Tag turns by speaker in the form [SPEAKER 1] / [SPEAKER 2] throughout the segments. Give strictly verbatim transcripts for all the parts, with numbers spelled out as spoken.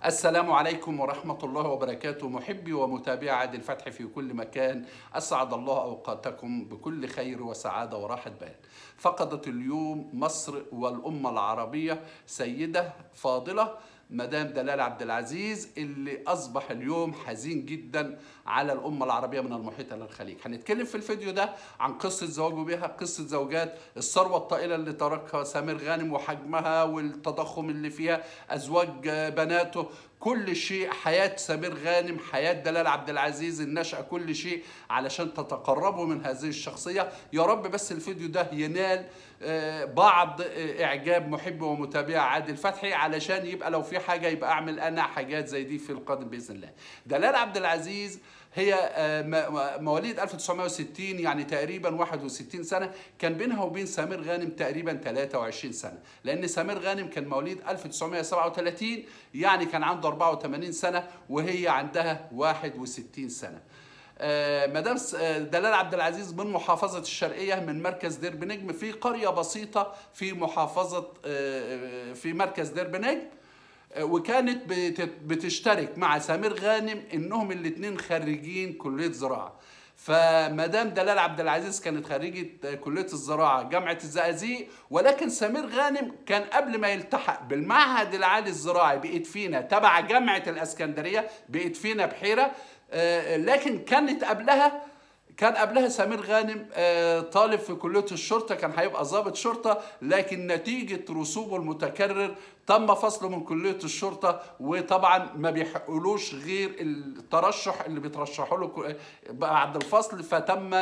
[SPEAKER 1] السلام عليكم ورحمة الله وبركاته. محبي ومتابعي عادل فتحي في كل مكان، أسعد الله أوقاتكم بكل خير وسعادة وراحة بال. فقدت اليوم مصر والأمة العربية سيدة فاضلة مدام دلال عبد العزيز، اللي أصبح اليوم حزين جدا على الأمة العربية من المحيط إلى الخليج. هنتكلم في الفيديو ده عن قصة زواجه بها، قصة زوجات، الثروة الطائلة اللي تركها سمير غانم وحجمها والتضخم اللي فيها، أزواج بناته، كل شيء، حياة سمير غانم، حياة دلال عبد العزيز، النشأة، كل شيء علشان تتقربوا من هذه الشخصية. يا رب بس الفيديو ده ينال بعض إعجاب محب ومتابع عادل فتحي، علشان يبقى لو في حاجة يبقى أعمل أنا حاجات زي دي في القادم بإذن الله. دلال عبد العزيز هي مواليد ألف وتسعمائة وستين، يعني تقريبا واحد وستين سنة. كان بينها وبين سمير غانم تقريبا ثلاثة وعشرين سنة، لأن سمير غانم كان مواليد ألف وتسعمائة وسبعة وثلاثين، يعني كان عنده أربعة وثمانين سنة وهي عندها واحد وستين سنة. مدام دلال عبد العزيز من محافظة الشرقية، من مركز درب نجم، في قرية بسيطة في محافظة في مركز درب نجم، وكانت بتشترك مع سمير غانم انهم الاثنين خريجين كلية زراعة. فمدام دلال عبد العزيز كانت خريجة كلية الزراعة جامعة الزقازيق، ولكن سمير غانم كان قبل ما يلتحق بالمعهد العالي الزراعي بإدفينا تبع جامعة الاسكندرية، بإدفينا بحيرة، لكن كانت قبلها كان قبلها سمير غانم طالب في كلية الشرطة، كان هيبقى ضابط شرطة، لكن نتيجة رسوبه المتكرر تم فصله من كلية الشرطة، وطبعا ما بيحقلوش غير الترشح اللي بيترشحوا له بعد الفصل، فتم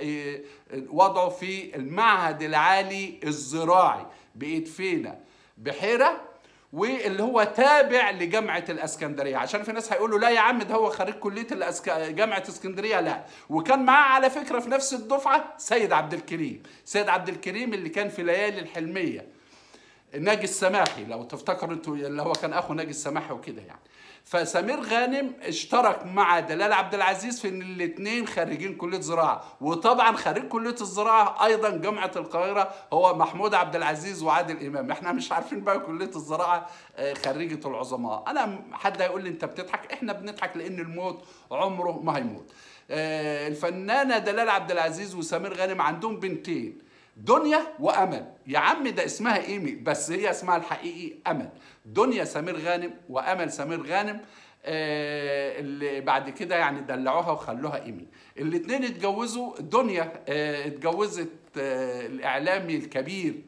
[SPEAKER 1] وضعه في المعهد العالي الزراعي بإدفينا بحيرة، واللي هو تابع لجامعة الاسكندرية. عشان في ناس هيقولوا لا يا عم ده هو خريج كلية الأسك... جامعة اسكندرية، لا. وكان معاه على فكرة في نفس الدفعة سيد عبد الكريم، سيد عبد الكريم اللي كان في ليالي الحلمية، ناجي السماحي لو تفتكروا انتوا، اللي هو كان اخو ناجي السماحي وكده يعني. فسمير غانم اشترك مع دلال عبد العزيز في ان الاثنين خريجين كليه زراعه، وطبعا خريج كليه الزراعه ايضا جامعه القاهره هو محمود عبد العزيز وعادل امام. احنا مش عارفين بقى كليه الزراعه خريجه العظماء. انا حد هيقول لي انت بتضحك، احنا بنضحك لان الموت عمره ما هيموت. الفنانه دلال عبد العزيز وسمير غانم عندهم بنتين، دنيا وامل. يا عم ده اسمها ايمي، بس هي اسمها الحقيقي امل. دنيا سمير غانم وامل سمير غانم، آه اللي بعد كده يعني دلعوها وخلوها ايمي. الاثنين اتجوزوا. دنيا آه اتجوزت آه الاعلامي الكبير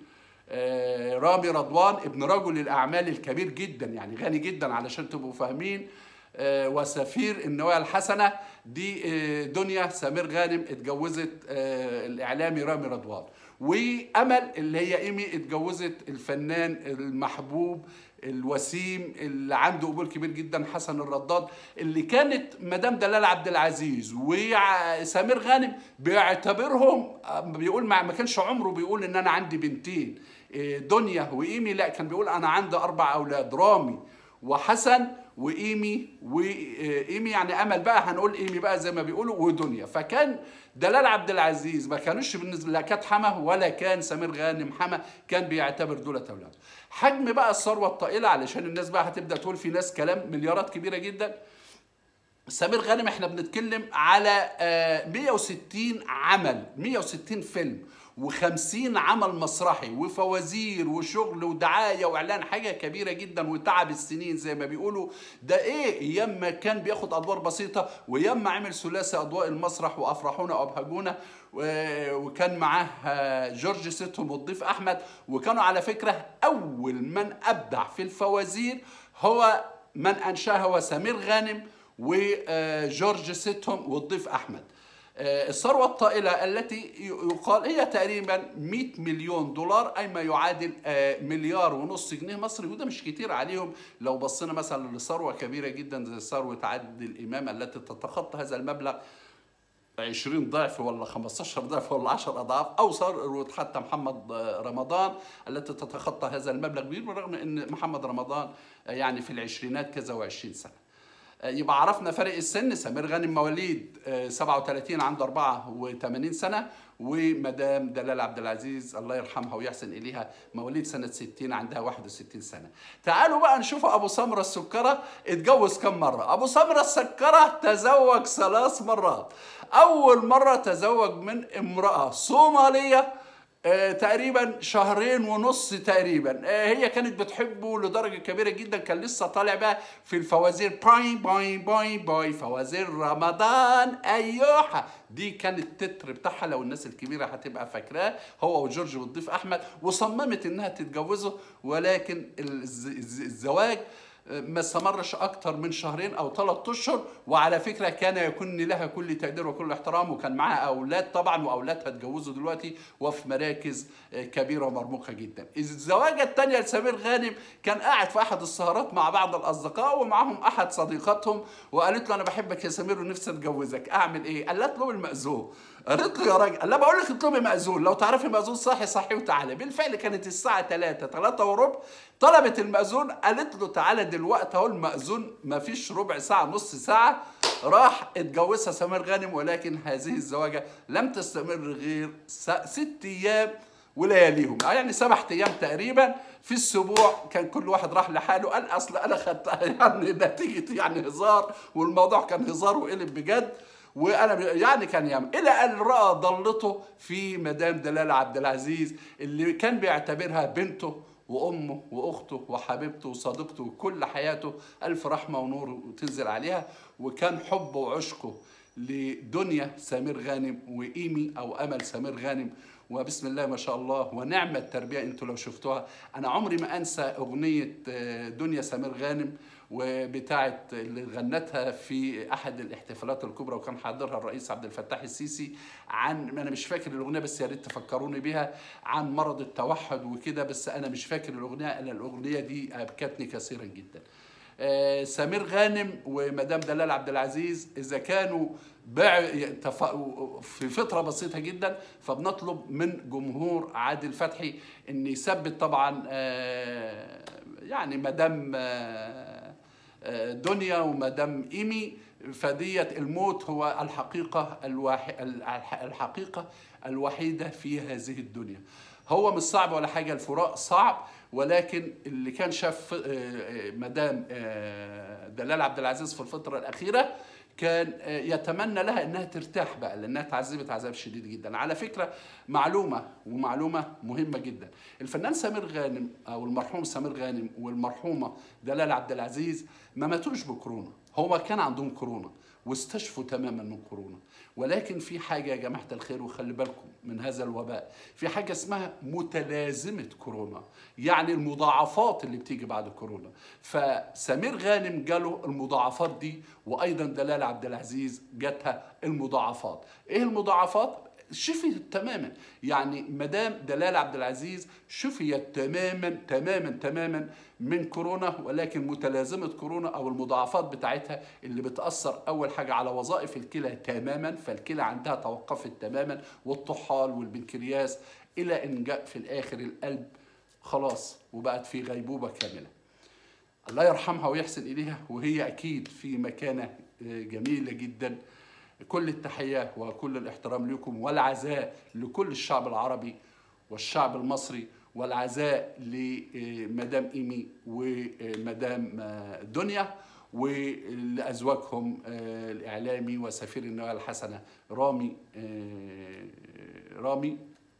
[SPEAKER 1] آه رامي رضوان، ابن رجل الاعمال الكبير جدا، يعني غني جدا علشان تبقوا فاهمين، آه وسفير النوايا الحسنه. دي آه دنيا سمير غانم اتجوزت آه الاعلامي رامي رضوان. وامل اللي هي ايمي اتجوزت الفنان المحبوب الوسيم اللي عنده قبول كبير جدا حسن الرداد، اللي كانت مدام دلال عبد العزيز وسمير غانم بيعتبرهم، بيقول ما كانش عمره بيقول ان انا عندي بنتين دنيا وايمي، لا كان بيقول انا عندي اربع اولاد، رامي وحسن وايمي. وايمي يعني امل بقى، هنقول ايمي بقى زي ما بيقولوا، ودنيا. فكان دلال عبد العزيز ما كانوش بالنسبه لا كانت حما ولا كان سمير غانم حما، كان بيعتبر دول اولاده. حجم بقى الثروه الطائله، علشان الناس بقى هتبدا تقول في ناس كلام، مليارات كبيره جدا. سمير غانم احنا بنتكلم على مئة وستين عمل، مئة وستين فيلم، وخمسين عمل مسرحي وفوازير وشغل ودعايه واعلان، حاجه كبيره جدا، وتعب السنين زي ما بيقولوا. ده ايه ايام ما كان بياخد ادوار بسيطه، وايام ما عمل ثلاثي اضواء المسرح وافرحونا وابهجونا، وكان معاه جورج سيتهم والضيف احمد. وكانوا على فكره اول من ابدع في الفوازير هو من انشاها هو سمير غانم وجورج سيتهم والضيف احمد. الثروة الطائلة التي يقال هي تقريبا مئة مليون دولار، أي ما يعادل مليار ونص جنيه مصري، وده مش كتير عليهم. لو بصينا مثلا لثروة كبيرة جدا زي ثروة عادل إمام التي تتخطى هذا المبلغ عشرين ضعف ولا خمستاشر ضعف ولا عشر أضعاف، أو ثروة حتى محمد رمضان التي تتخطى هذا المبلغ، بالرغم أن محمد رمضان يعني في العشرينات كذا وعشرين سنة. يبقى عرفنا فرق السن. سمير غانم مواليد سبعة وثلاثين، عنده أربعة وثمانين سنة، ومدام دلال عبد العزيز الله يرحمها ويحسن إليها مواليد سنة ستين، عندها واحد وستين سنة. تعالوا بقى نشوف أبو سمرة السكرة اتجوز كم مرة. أبو سمرة السكرة تزوج ثلاث مرات. أول مرة تزوج من امرأة صومالية آه تقريبا شهرين ونص تقريبا. آه هي كانت بتحبه لدرجه كبيره جدا، كان لسه طالع بقى في الفوازير باي باي باي باي فوازير رمضان ايوحه، دي كانت التتر بتاعها لو الناس الكبيره هتبقى فاكراه، هو وجورج والضيف احمد. وصممت انها تتجوزه، ولكن الزواج ما استمرش اكتر من شهرين او ثلاث اشهر. وعلى فكره كان يكون لها كل تقدير وكل احترام، وكان معاها اولاد طبعا، واولادها اتجوزوا دلوقتي وفي مراكز كبيره ومرموقه جدا. الزواجه الثانيه لسمير غانم كان قاعد في احد السهرات مع بعض الاصدقاء، ومعهم احد صديقاتهم، وقالت له انا بحبك يا سمير ونفسي اتجوزك، اعمل ايه؟ قال لها اطلبي المأذون. قالت له يا راجل، قال لها بقول لك اطلبي مأذون، لو تعرفي مأذون صحي صحي وتعالى. بالفعل كانت الساعه ثلاثة ثلاثة وربع، طلبت المأذون، قالت له تعالى دلوقتي اهو المأذون، ما فيش ربع ساعه نص ساعه راح اتجوزها سمير غانم. ولكن هذه الزواجه لم تستمر غير ست ايام ولياليهم، يعني سبع ايام تقريبا. في الاسبوع كان كل واحد راح لحاله. قال اصل انا خدتها يعني نتيجه يعني هزار، والموضوع كان هزار وقلب بجد، وانا يعني كان يعمل الى ان راى ضلته في مدام دلال عبد العزيز اللي كان بيعتبرها بنته وامه واخته وحبيبته وصديقته وكل حياته. الف رحمه ونور تنزل عليها. وكان حبه وعشقه لدنيا سمير غانم وايمي او امل سمير غانم، وبسم الله ما شاء الله ونعم التربيه. انتوا لو شفتوها، انا عمري ما انسى اغنيه دنيا سمير غانم وبتاعه اللي غنتها في احد الاحتفالات الكبرى، وكان حاضرها الرئيس عبد الفتاح السيسي، عن انا مش فاكر الاغنيه بس يا ريت تفكروني بيها، عن مرض التوحد وكده، بس انا مش فاكر الاغنيه. انا الاغنيه دي ابكتني كثيرا جدا. آه سمير غانم ومدام دلال عبد العزيز اذا كانوا في فتره بسيطه جدا، فبنطلب من جمهور عادل فتحي ان يثبت طبعا آه يعني مدام آه دنيا ومدام ايمي، فدية الموت هو الحقيقة الواحد الحقيقة الوحيدة في هذه الدنيا. هو مش صعب ولا حاجة، الفراق صعب، ولكن اللي كان شاف مدام دلال عبد العزيز في الفترة الأخيرة كان يتمنى لها انها ترتاح بقى، لانها اتعذبت عذاب شديد جدا. على فكره معلومه ومعلومه مهمه جدا، الفنان سمير غانم او المرحوم سمير غانم والمرحومه دلال عبد العزيز ما ماتوش بكورونا، هو كان عندهم كورونا واستشفوا تماما من كورونا. ولكن في حاجه يا جماعه الخير، وخلي بالكم من هذا الوباء، في حاجه اسمها متلازمه كورونا، يعني المضاعفات اللي بتيجي بعد كورونا. فسمير غانم جاله المضاعفات دي، وايضا دلال عبد العزيز جاتها المضاعفات. ايه المضاعفات؟ شفيت تماما، يعني مدام دلال عبد العزيز شفيت تماما تماما تماما من كورونا، ولكن متلازمه كورونا او المضاعفات بتاعتها اللي بتاثر اول حاجه على وظائف الكلى تماما، فالكلى عندها توقفت تماما، والطحال والبنكرياس، الى ان جاء في الاخر القلب خلاص وبقت في غيبوبه كامله. الله يرحمها ويحسن اليها، وهي اكيد في مكانه جميله جدا. كل التحية وكل الاحترام لكم، والعزاء لكل الشعب العربي والشعب المصري، والعزاء لمدام إيمي ومدام دنيا، ولأزواجهم الإعلامي وسفير النوايا الحسنة رامي رامي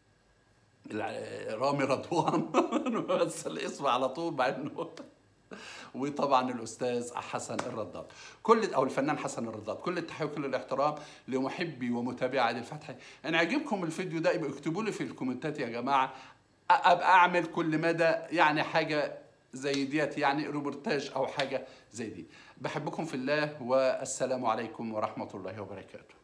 [SPEAKER 1] رامي رضوان بس الاسم على طول مع انه وطبعا الاستاذ حسن الرداد، كل او الفنان حسن الرداد. كل التحيه وكل الاحترام لمحبي ومتابعي عادل فتحي. ان عجبكم الفيديو ده يبقى اكتبوا لي في الكومنتات يا جماعه، ابقى اعمل كل مدى يعني حاجه زي ديت، يعني روبورتاج او حاجه زي دي. بحبكم في الله، والسلام عليكم ورحمه الله وبركاته.